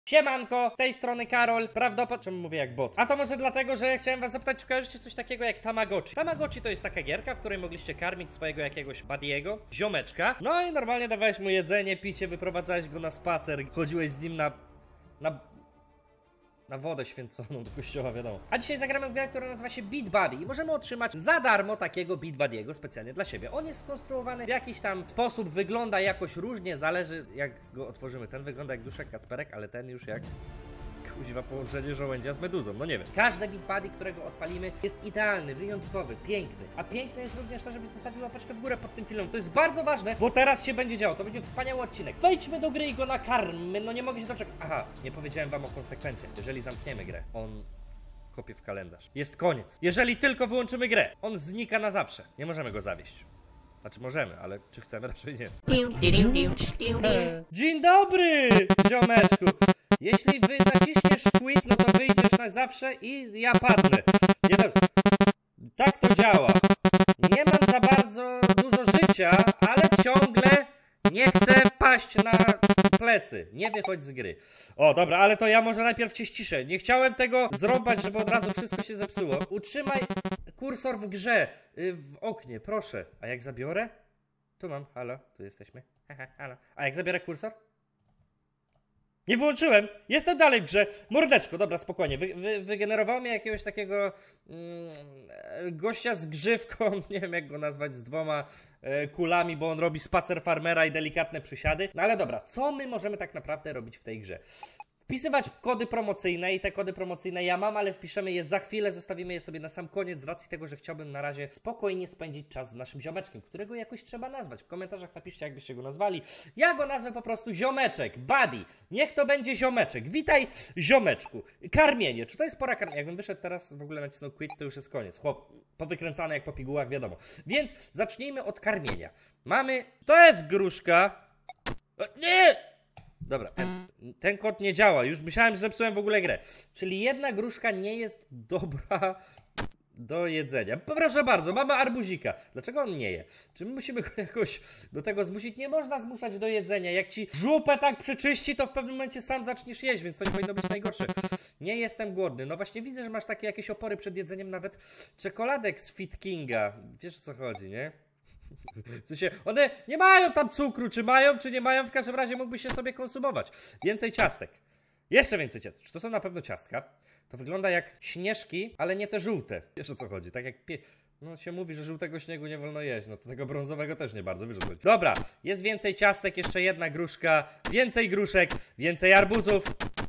Siemanko, z tej strony Karol, prawdopodobnie... Czemu mówię jak bot? A to może dlatego, że chciałem was zapytać, czy kojarzycie coś takiego jak Tamagotchi? Tamagotchi to jest taka gierka, w której mogliście karmić swojego jakiegoś buddiego, ziomeczka. No i normalnie dawałeś mu jedzenie, picie, wyprowadzałeś go na spacer, chodziłeś z nim na wodę święconą do kościoła, wiadomo. A dzisiaj zagramy w grę, która nazywa się Beat Buddy i możemy otrzymać za darmo takiego Beat Buddy'ego specjalnie dla siebie. On jest skonstruowany w jakiś tam sposób, wygląda jakoś różnie, zależy jak go otworzymy. Ten wygląda jak duszek Kacperek, ale ten już jak... kuźwa, połączenie żołędzia z meduzą, no nie wiem. Każdy Beat Buddy, którego odpalimy, jest idealny, wyjątkowy, piękny. A piękne jest również to, żeby zostawił łapeczkę w górę pod tym filmem. To jest bardzo ważne, bo teraz się będzie działo. To będzie wspaniały odcinek. Wejdźmy do gry i go nakarmy. No nie mogę się doczekać. Aha, nie powiedziałem wam o konsekwencjach. Jeżeli zamkniemy grę, on kopie w kalendarz. Jest koniec. Jeżeli tylko wyłączymy grę, on znika na zawsze. Nie możemy go zawieść. Znaczy możemy, ale czy chcemy? Raczej nie. Dzień dobry, ziomeczku. Jeśli naciśniesz quit, no to wyjdziesz na zawsze i ja padnę. Tak to działa. Nie mam za bardzo dużo życia, ale ciągle nie chcę paść na plecy. Nie wychodź z gry. O, dobra, ale to ja może najpierw cię ściszę. Nie chciałem tego zrobić, żeby od razu wszystko się zepsuło. Utrzymaj kursor w grze. W oknie, proszę. A jak zabiorę? Tu mam. Halo, tu jesteśmy. Haha, halo. A jak zabiorę kursor? Nie wyłączyłem! Jestem dalej w grze! Mordeczko, dobra, spokojnie. Wygenerowało mnie jakiegoś takiego gościa z grzywką, nie wiem jak go nazwać, z dwoma kulami, bo on robi spacer farmera i delikatne przysiady. No ale dobra, co my możemy tak naprawdę robić w tej grze? Wpisywać kody promocyjne i te kody promocyjne ja mam, ale wpiszemy je za chwilę, zostawimy je sobie na sam koniec z racji tego, że chciałbym na razie spokojnie spędzić czas z naszym ziomeczkiem, którego jakoś trzeba nazwać. W komentarzach napiszcie, jakbyście go nazwali. Ja go nazwę po prostu ziomeczek, buddy. Niech to będzie ziomeczek. Witaj, ziomeczku. Karmienie. Czy to jest pora karmienia? Jakbym wyszedł teraz, w ogóle nacisnął quit, to już jest koniec. Chłop powykręcany jak po pigułach, wiadomo. Więc zacznijmy od karmienia. Mamy... To jest gruszka. Nie! Dobra, ten kod nie działa. Już myślałem, że zepsułem w ogóle grę. Czyli jedna gruszka nie jest dobra do jedzenia. Proszę bardzo, mamy arbuzika. Dlaczego on nie je? Czy my musimy go jakoś do tego zmusić? Nie można zmuszać do jedzenia. Jak ci żupę tak przeczyści, to w pewnym momencie sam zaczniesz jeść, więc to nie powinno być najgorsze. Nie jestem głodny. No właśnie widzę, że masz takie jakieś opory przed jedzeniem nawet czekoladek z Fit Kinga. Wiesz o co chodzi, nie? W sensie, one nie mają tam cukru, czy mają, czy nie mają, w każdym razie mógłbyś się sobie konsumować. Więcej ciastek. Jeszcze więcej ciastek. Czy to są na pewno ciastka? To wygląda jak śnieżki, ale nie te żółte. Wiesz o co chodzi, tak jak no się mówi, że żółtego śniegu nie wolno jeść, no to tego brązowego też nie bardzo, wiesz o co chodzi. Dobra, jest więcej ciastek, jeszcze jedna gruszka, więcej gruszek, więcej arbuzów.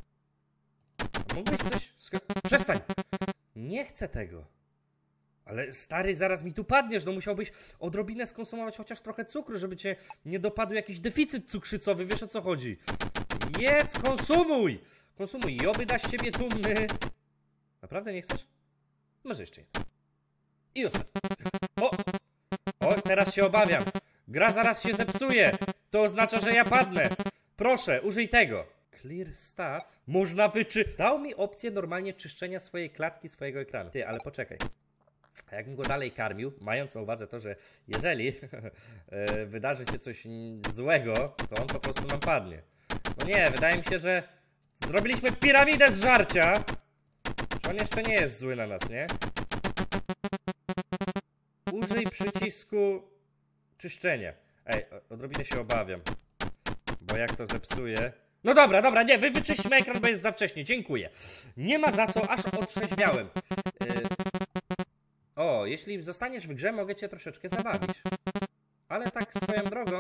Mógłbyś coś... Przestań! Nie chcę tego. Ale stary, zaraz mi tu padniesz, no musiałbyś odrobinę skonsumować chociaż trochę cukru, żeby cię nie dopadł jakiś deficyt cukrzycowy, wiesz o co chodzi. Jedz, konsumuj! Konsumuj, i oby da z siebie dumny. Naprawdę nie chcesz? Może jeszcze jeden. I ostatni. O, teraz się obawiam. Gra zaraz się zepsuje. To oznacza, że ja padnę. Proszę, użyj tego. Clear stuff. Można Dał mi opcję normalnie czyszczenia swojej klatki, swojego ekranu. Ty, ale poczekaj. A jakbym go dalej karmił, mając na uwadze to, że jeżeli wydarzy się coś złego, to on po prostu nam padnie. No nie, wydaje mi się, że zrobiliśmy piramidę z żarcia. Że on jeszcze nie jest zły na nas, nie? Użyj przycisku czyszczenia. Ej, odrobinę się obawiam. Bo jak to zepsuje... No dobra, nie, wyczyśćmy ekran, bo jest za wcześnie, dziękuję. Nie ma za co, aż otrzeźwiałem. O, jeśli zostaniesz w grze, mogę cię troszeczkę zabawić. Ale tak swoją drogą...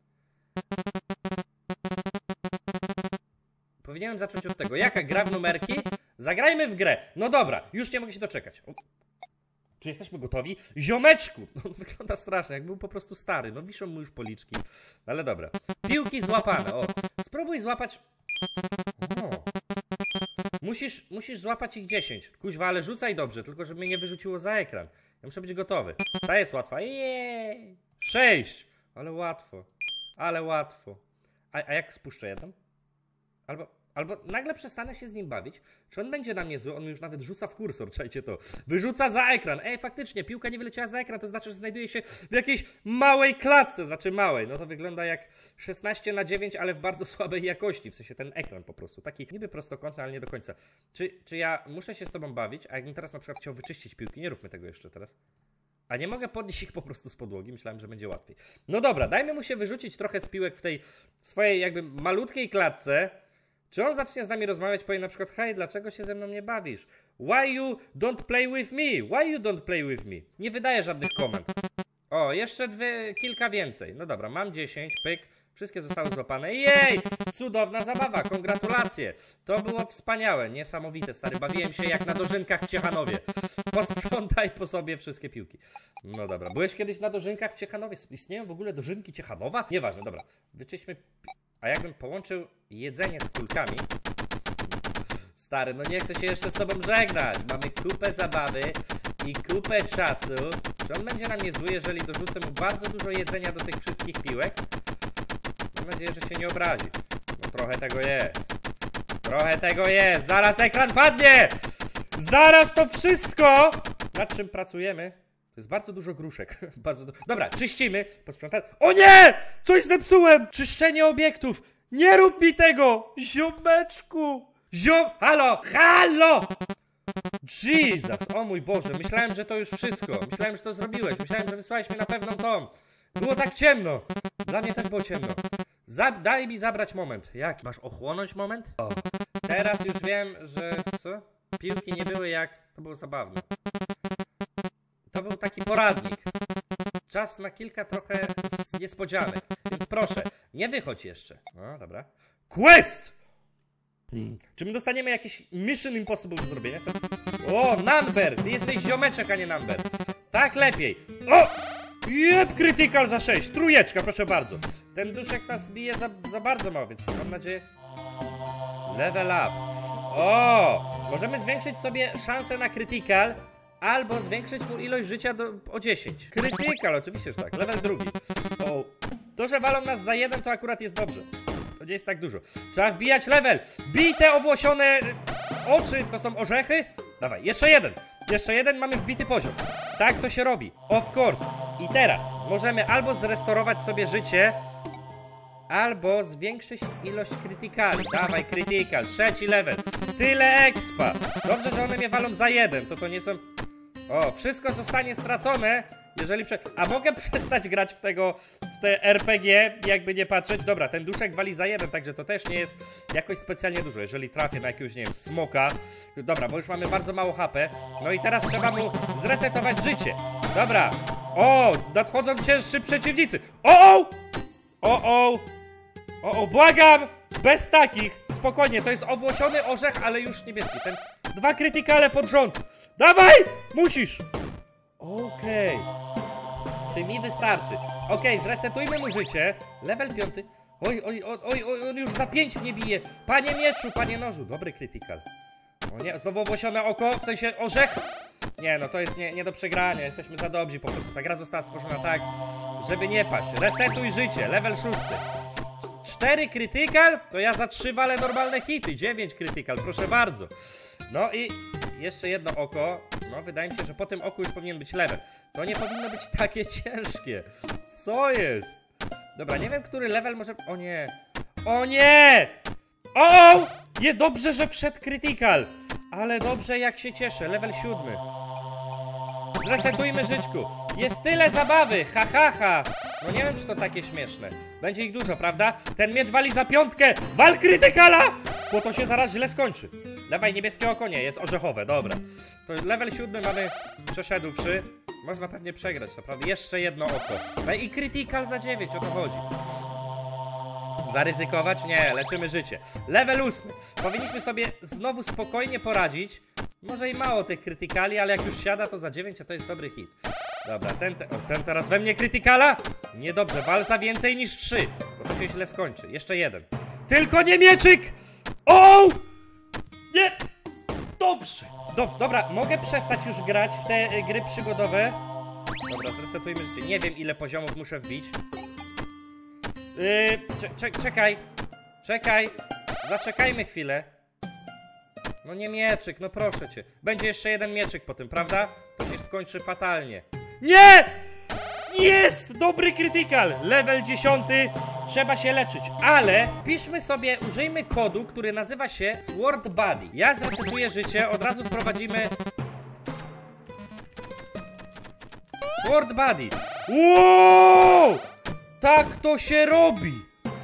Powinienem zacząć od tego. Jaka gra w numerki? Zagrajmy w grę. No dobra, już nie mogę się doczekać. Czy jesteśmy gotowi? Ziomeczku! On wygląda strasznie, jak był po prostu stary. No wiszą mu już policzki. Ale dobra. Piłki złapane. O, spróbuj złapać... O. Musisz złapać ich 10. Kuźwa, ale rzucaj dobrze, tylko żeby mnie nie wyrzuciło za ekran. Ja muszę być gotowy. Ta jest łatwa. Jej! 6! Ale łatwo. Ale łatwo. A jak spuszczę jedną? Albo nagle przestanę się z nim bawić, czy on będzie na mnie zły, on mi już nawet rzuca w kursor, czajcie to. Wyrzuca za ekran. Ej, faktycznie, piłka nie wyleciała za ekran, to znaczy, że znajduje się w jakiejś małej klatce, znaczy małej. No to wygląda jak 16:9, ale w bardzo słabej jakości, w sensie ten ekran po prostu. Taki niby prostokątny, ale nie do końca. Czy ja muszę się z tobą bawić, a jakbym teraz na przykład chciał wyczyścić piłki, nie róbmy tego jeszcze teraz. A nie mogę podnieść ich po prostu z podłogi, myślałem, że będzie łatwiej. No dobra, dajmy mu się wyrzucić trochę z piłek w tej swojej jakby malutkiej klatce. Czy on zacznie z nami rozmawiać, powie na przykład, hej, dlaczego się ze mną nie bawisz? Why you don't play with me? Why you don't play with me? Nie wydaje żadnych komend. O, jeszcze kilka więcej. No dobra, mam 10, pyk. Wszystkie zostały złapane. Jej! Cudowna zabawa, gratulacje. To było wspaniałe, niesamowite, stary. Bawiłem się jak na dożynkach w Ciechanowie. Posprzątaj po sobie wszystkie piłki. No dobra, byłeś kiedyś na dożynkach w Ciechanowie? Istnieją w ogóle dożynki Ciechanowa? Nieważne, dobra. Wyczyśmy... A jakbym połączył jedzenie z kulkami... Stary, no nie chcę się jeszcze z tobą żegnać. Mamy kupę zabawy i kupę czasu. Czy on będzie na mnie zły, jeżeli dorzucę mu bardzo dużo jedzenia do tych wszystkich piłek? Mam nadzieję, że się nie obrazi. No trochę tego jest. Trochę tego jest. Zaraz ekran padnie! Zaraz to wszystko! Nad czym pracujemy? To jest bardzo dużo gruszek. Dobra, czyścimy. Posprzątamy. O nie! Coś zepsułem! Czyszczenie obiektów! Nie rób mi tego! Ziomeczku! Halo! Halo! Jesus! O mój Boże, myślałem, że to już wszystko. Myślałem, że to zrobiłeś. Myślałem, że wysłałeś mnie na pewną tą. Było tak ciemno. Dla mnie też było ciemno. Daj mi zabrać moment. Jak? Masz ochłonąć moment? O. Teraz już wiem, że... Co? Piłki nie były jak... To było zabawne. To był taki poradnik. Czas na kilka trochę niespodzianek. Więc proszę, nie wychodź jeszcze. No, dobra. Quest! Czy my dostaniemy jakiś Mission Impossible do zrobienia? O, Number! Ty jesteś ziomeczek, a nie Number. Tak lepiej. O! Jeb, Critical za 6. Trójeczka, proszę bardzo. Ten duszek nas bije za bardzo mało, więc mam nadzieję... Level up. O! Możemy zwiększyć sobie szansę na Critical, albo zwiększyć mu ilość życia o 10. Critical, oczywiście, że tak. Level drugi. O! To, że walą nas za 1, to akurat jest dobrze. To nie jest tak dużo. Trzeba wbijać level. Bij te owłosione oczy. To są orzechy? Dawaj, jeszcze jeden. Jeszcze jeden, mamy wbity poziom. Tak to się robi. Of course. I teraz możemy albo zrestorować sobie życie, albo zwiększyć ilość krytykali. Dawaj, krytykal. Trzeci level. Tyle expa. Dobrze, że one mnie walą za 1. To nie są... O, wszystko zostanie stracone, jeżeli... A mogę przestać grać w te RPG, jakby nie patrzeć? Dobra, ten duszek wali za 1, także to też nie jest jakoś specjalnie dużo. Jeżeli trafię na jakiegoś, nie wiem, smoka... Dobra, bo już mamy bardzo mało HP. No i teraz trzeba mu zresetować życie. Dobra. O, nadchodzą cięższy przeciwnicy. O, błagam! Bez takich! Spokojnie, to jest owłosiony orzech, ale już niebieski. 2 krytykale pod rząd. Dawaj! Musisz! Okej. Czy mi wystarczy? Okej, zresetujmy mu życie. Level 5. Oj, on już za 5 mnie bije. Panie mieczu, panie nożu. Dobry krytykal. O nie, znowu owłosione oko, w sensie orzech. Nie, no to jest nie do przegrania. Jesteśmy za dobrzy po prostu. Ta gra została stworzona tak, żeby nie paść. Resetuj życie, level 6. 4 krytykal, to ja za 3 walę normalne hity. 9 krytykal, proszę bardzo. No i jeszcze jedno oko. No wydaje mi się, że po tym oku już powinien być level. To nie powinno być takie ciężkie. Co jest? Dobra, nie wiem, który level może... O nie. O nie! O! Nie, dobrze, że wszedł krytykal. Ale dobrze, jak się cieszę. Level 7. Zresetujmy żyćku. Jest tyle zabawy. Ha, ha, ha. No nie wiem, czy to takie śmieszne. Będzie ich dużo, prawda? Ten miecz wali za 5. Wal krytykala! Bo to się zaraz źle skończy. Dawaj, niebieskie oko nie, jest orzechowe, dobra. To level 7 mamy przeszedłszy. Można pewnie przegrać, naprawdę. Jeszcze jedno oko. I krytykal za 9, o to chodzi. Zaryzykować? Nie, leczymy życie. Level 8. Powinniśmy sobie znowu spokojnie poradzić. Może i mało tych krytykali, ale jak już siada, to za 9, a to jest dobry hit. Dobra, ten teraz we mnie krytykala? Niedobrze, wal za więcej niż 3. Bo to się źle skończy. Jeszcze jeden. Tylko nie mieczyk! O! Nie! Dobrze. Dobra, mogę przestać już grać w te gry przygodowe. Dobra, zresetujmy życie. Nie wiem, ile poziomów muszę wbić. Czekaj. Czekaj. Zaczekajmy chwilę. No nie mieczyk, no proszę cię. Będzie jeszcze jeden mieczyk po tym, prawda? To się skończy fatalnie. Nie! Jest! Dobry krytykal! Level 10. Trzeba się leczyć. Ale piszmy sobie, użyjmy kodu, który nazywa się Sword Buddy. Ja zresetuję życie, od razu wprowadzimy Sword Buddy. Wow! Tak to się robi!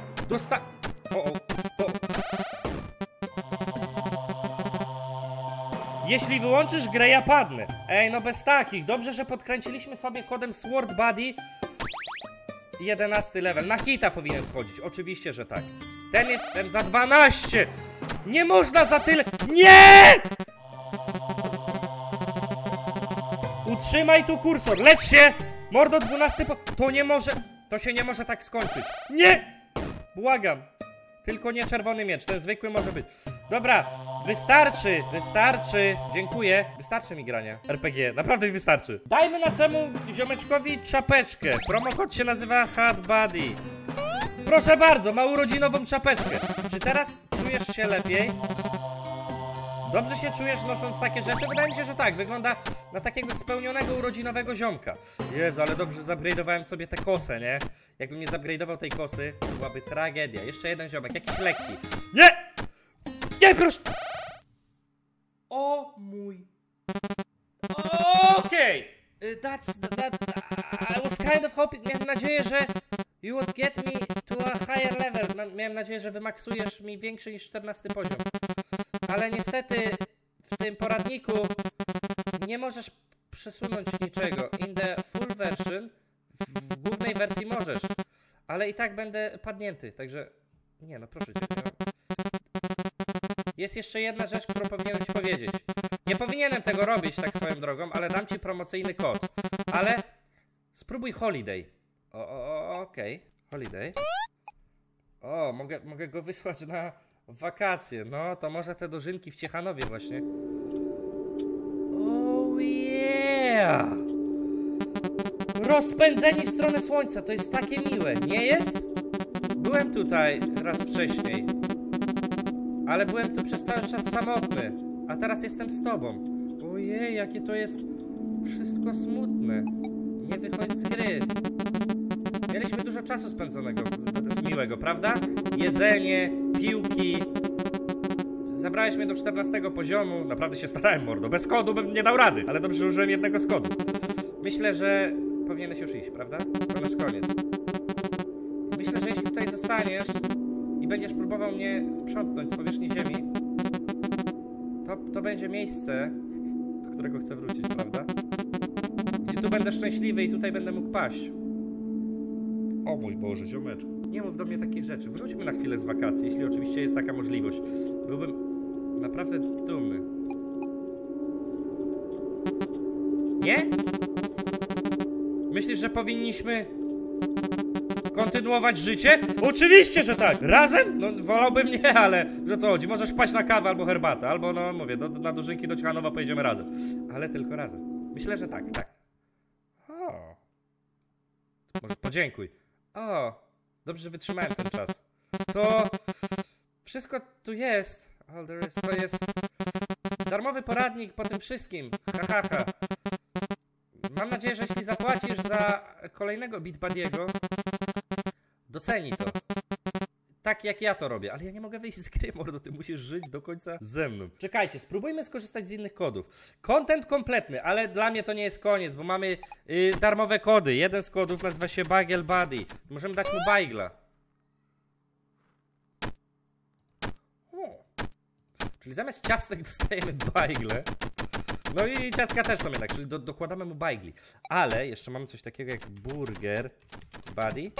Jeśli wyłączysz grę, ja padnę. Ej, no bez takich. Dobrze, że podkręciliśmy sobie kodem Sword Buddy 11 level. Na hita powinien schodzić. Oczywiście, że tak. Ten za 12. Nie można za tyle. Nie! Utrzymaj tu kursor. Lecz się! Mordo 12 To nie może... To się nie może tak skończyć. Nie! Błagam. Tylko nie czerwony miecz. Ten zwykły może być. Dobra. Wystarczy. Wystarczy. Dziękuję. Wystarczy mi grania. RPG. Naprawdę mi wystarczy. Dajmy naszemu ziomeczkowi czapeczkę. Promokod się nazywa Hot Buddy. Proszę bardzo. Ma urodzinową czapeczkę. Czy teraz czujesz się lepiej? Dobrze się czujesz nosząc takie rzeczy? Wydaje mi się, że tak. Wygląda na takiego spełnionego urodzinowego ziomka. Jezu, ale dobrze zupgrade'owałem sobie tę kosę, nie? Jakbym nie zupgrade'ował tej kosy, byłaby tragedia. Jeszcze jeden ziomek, jakiś lekki. Nie! Nie, proszę! O mój... Okej! I was kind of hoping... Miałem nadzieję, że you would get me to a higher level. Miałem nadzieję, że wymaksujesz mi większy niż 14 poziom. Ale niestety w tym poradniku nie możesz przesunąć niczego. In the full version, w głównej wersji możesz, ale i tak będę padnięty, także nie no, proszę cię. Jest jeszcze jedna rzecz, którą powinienem ci powiedzieć. Nie powinienem tego robić tak swoją drogą, ale dam ci promocyjny kod. Ale spróbuj Holiday. Okej. Holiday. O, mogę go wysłać na wakacje. No, to może te dożynki w Ciechanowie właśnie. Oh yeah! Rozpędzeni w stronę słońca, to jest takie miłe, nie jest? Byłem tutaj raz wcześniej, ale byłem tu przez cały czas samotny, a teraz jestem z tobą. Ojej, jakie to jest wszystko smutne. Nie wychodź z gry. Mieliśmy dużo czasu spędzonego, miłego, prawda? Jedzenie, piłki. Zabrałeś mnie do 14 poziomu. Naprawdę się starałem, mordo. Bez kodu bym nie dał rady, ale dobrze, że użyłem jednego z kodu. Myślę, że powinieneś już iść, prawda? To nasz koniec. Myślę, że jeśli tutaj zostaniesz i będziesz próbował mnie sprzątnąć z powierzchni ziemi, to będzie miejsce, do którego chcę wrócić, prawda? Gdzie tu będę szczęśliwy i tutaj będę mógł paść. O mój Boże, ziomeczku. Nie mów do mnie takich rzeczy. Wróćmy na chwilę z wakacji, jeśli oczywiście jest taka możliwość. Byłbym naprawdę dumny. Nie? Myślisz, że powinniśmy kontynuować życie? Oczywiście, że tak! Razem? No wolałbym nie, ale że co chodzi? Możesz wpaść na kawę albo herbatę, albo no mówię, na dożynki do Ciechanowa pojedziemy razem. Ale tylko razem. Myślę, że tak, tak. O. Może podziękuj. O. Dobrze, że wytrzymałem ten czas. To wszystko tu jest. All there is, to jest darmowy poradnik po tym wszystkim. Ha, ha, ha. Mam nadzieję, że jeśli zapłacisz za kolejnego Beat Buddy'ego, doceni to. Tak jak ja to robię. Ale ja nie mogę wyjść z gry, mordo. Ty musisz żyć do końca ze mną. Czekajcie, spróbujmy skorzystać z innych kodów. Content kompletny, ale dla mnie to nie jest koniec, bo mamy darmowe kody. Jeden z kodów nazywa się Bagel Buddy. Możemy dać mu bajgla. Czyli zamiast ciastek dostajemy bajgle. No i ciastka też są jednak, czyli dokładamy mu bajgli. Ale jeszcze mamy coś takiego jak Burger Buddy.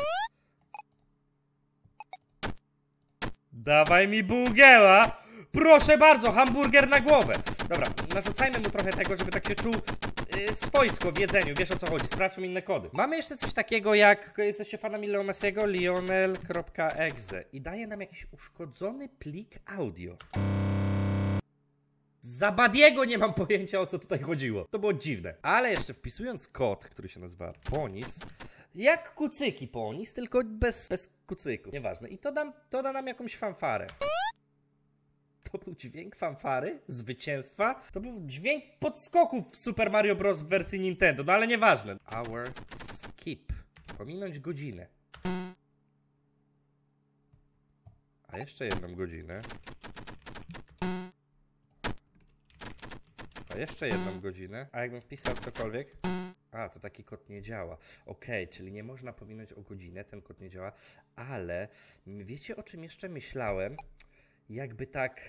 Dawaj mi bułgieła! Proszę bardzo, hamburger na głowę. Dobra, narzucajmy mu trochę tego, żeby tak się czuł swojsko w jedzeniu. Wiesz o co chodzi, sprawdźmy inne kody. Mamy jeszcze coś takiego jak, jesteście fanami Leo Messiego, lionel.exe i daje nam jakiś uszkodzony plik audio. Za Buddy'ego nie mam pojęcia, o co tutaj chodziło. To było dziwne. Ale jeszcze wpisując kod, który się nazywa Ponis, jak kucyki Ponis, tylko bez kucyku. Nieważne. I to da nam jakąś fanfarę. To był dźwięk fanfary? Zwycięstwa? To był dźwięk podskoków w Super Mario Bros. W wersji Nintendo, no ale nieważne. Hour skip. Pominąć godzinę. A jeszcze jedną godzinę. A jeszcze jedną godzinę. A jakbym wpisał cokolwiek? A, to taki kod nie działa. Okej, czyli nie można pominąć o godzinę, ten kod nie działa. Ale wiecie, o czym jeszcze myślałem? Jakby tak...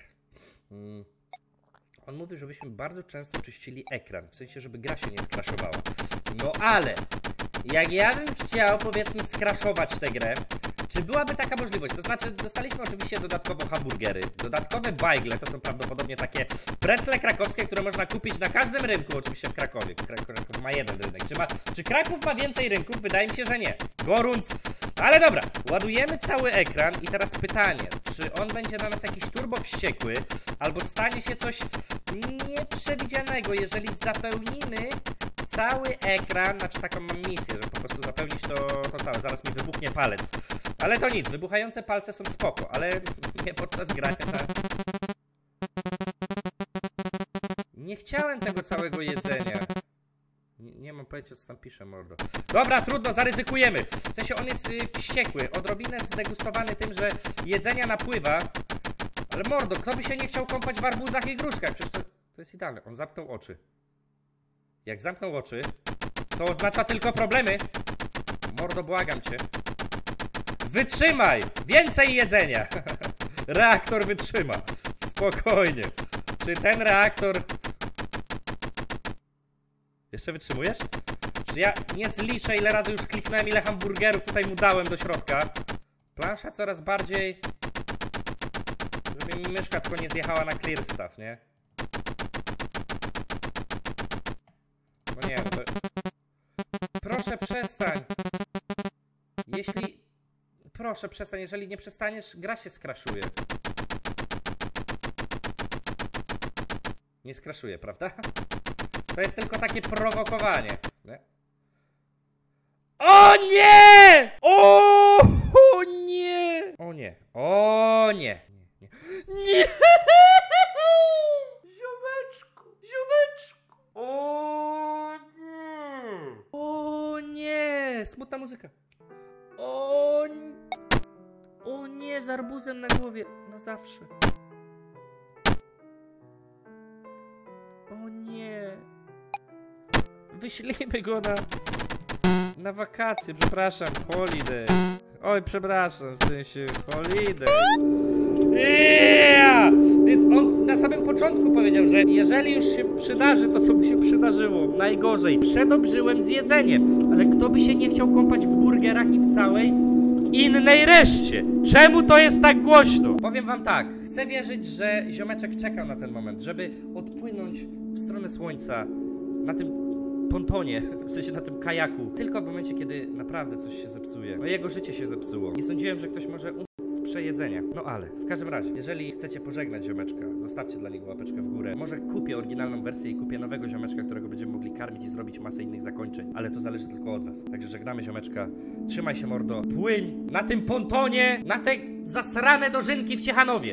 On mówił, żebyśmy bardzo często czyścili ekran. W sensie, żeby gra się nie skraszowała. No ale... Jak ja bym chciał, powiedzmy, skraszować tę grę, czy byłaby taka możliwość? To znaczy, dostaliśmy oczywiście dodatkowo hamburgery, dodatkowe bajgle, to są prawdopodobnie takie precle krakowskie, które można kupić na każdym rynku, oczywiście w Krakowie. Kraków ma jeden rynek. Czy Kraków ma więcej rynków? Wydaje mi się, że nie. Gorąc. Ale dobra, ładujemy cały ekran i teraz pytanie, czy on będzie na nas jakiś turbo wściekły, albo stanie się coś nieprzewidzianego, jeżeli zapełnimy cały ekran, znaczy taką mam misję, żeby po prostu zapełnić to całe. Zaraz mi wybuchnie palec. Ale to nic, wybuchające palce są spoko, ale nie podczas grania. Nie chciałem tego całego jedzenia. Nie mam pojęcia, co tam pisze, mordo. Dobra, trudno, zaryzykujemy. W sensie on jest wściekły, odrobinę zdegustowany tym, że jedzenia napływa. Ale mordo, kto by się nie chciał kąpać w arbuzach i gruszkach? Przecież to jest idealne. On zamknął oczy. Jak zamknął oczy, to oznacza tylko problemy. Mordo, błagam cię. Wytrzymaj! Więcej jedzenia! Reaktor wytrzyma. Spokojnie. Czy ten reaktor... Jeszcze wytrzymujesz? Czy ja nie zliczę, ile razy już kliknąłem, ile hamburgerów tutaj mu dałem do środka. Plansza coraz bardziej... Żeby mi myszka tylko nie zjechała na clear stuff, nie? No nie, no to... Proszę przestań. Jeśli... Proszę przestań, jeżeli nie przestaniesz, gra się skraszuje. Nie skraszuje, prawda? To jest tylko takie prowokowanie. Nie? O nie! O nie! O nie! O nie! Nie! Nie! Ziomeczku! Ziomeczku! O nie! O nie! Smutna muzyka. O nie, z arbuzem na głowie. Na zawsze. O nie. Wyślijmy go na wakacje, przepraszam, holiday. Oj, przepraszam, w sensie holiday. Yeah! Więc on na samym początku powiedział, że jeżeli już się przydarzy to, co mu się przydarzyło, najgorzej, przedobrzyłem z jedzeniem. Ale kto by się nie chciał kąpać w burgerach i w całej innej reszcie? Czemu to jest tak głośno? Powiem wam tak, chcę wierzyć, że ziomeczek czekał na ten moment, żeby odpłynąć w stronę słońca na tym pontonie, w sensie na tym kajaku, tylko w momencie, kiedy naprawdę coś się zepsuje. No jego życie się zepsuło. Nie sądziłem, że ktoś może umrzeć z przejedzenia. No ale, w każdym razie, jeżeli chcecie pożegnać ziomeczka, zostawcie dla niego łapeczkę w górę. Może kupię oryginalną wersję i kupię nowego ziomeczka, którego będziemy mogli karmić i zrobić masę innych zakończeń. Ale to zależy tylko od was. Także żegnamy ziomeczka. Trzymaj się, mordo. Płyń na tym pontonie, na te zasrane dożynki w Ciechanowie.